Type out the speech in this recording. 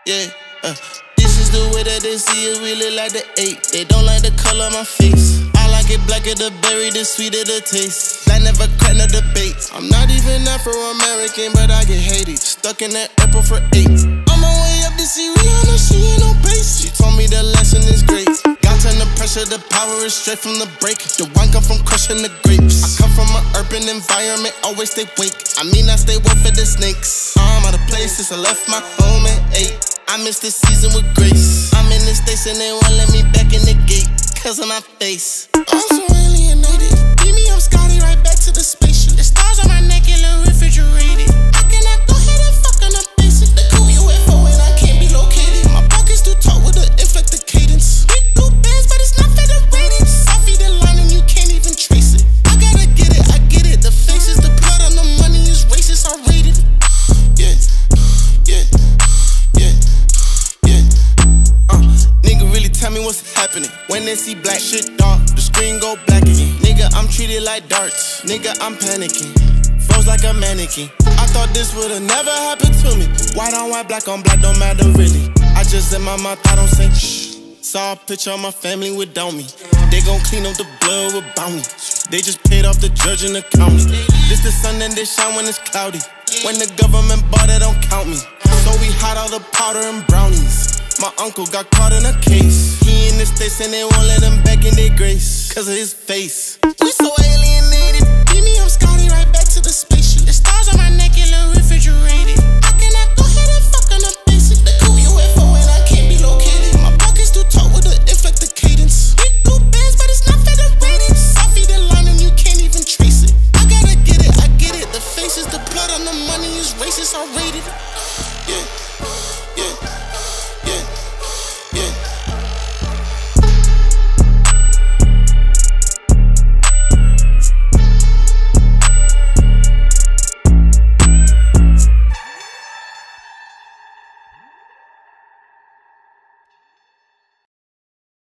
yeah. This is the way that they see it, we look like the 8. They don't like the color of my face. I like it blacker the berry, the sweeter the taste. That never crack no debates. I'm not even Afro-American, but I get hated. Stuck in that airport for 8. On my way up to see Rihanna, she ain't no base. She told me the lesson is great. God turn the pressure, the power is straight from the break. The wine come from crushing the grapes. I come from an urban environment, always stay wake. I mean I stay woke for the snakes. I'm out of place since I left my home at 8. I missed this season with grace. I'm in the States and they won't let me back in the gate, cause of my face. I'm so alienated. Beat me up, Scotty, right back to the spaceship. The stars on my neck and look refrigerated. I cannot go ahead and fuck on the basic. The cool UFO and I can't be located. My pockets too tall with the inflected cadence. Big blue bands, but it's not federated. Sophie the line and you can't even trace it. I gotta get it, I get it. The faces, the blood on the money is racist, I rate it. Yeah, yeah, yeah. Nigga really tell me what's happening. When they see black shit dark, the screen go black again. Nigga, I'm treated like darts. Nigga, I'm panicking. Froze like a mannequin. I thought this would've never happened to me. White on white, black on black, don't matter really. I just in my mouth, I don't say shh. Saw a picture of my family without me. They gon' clean up the blood with bounty. They just paid off the judge and the county. This the sun and they shine when it's cloudy. When the government bought it, don't count me. So we hide all the powder and brownies. My uncle got caught in a case. He in the States and they won't let him back in their grace, cause of his face. We so alien.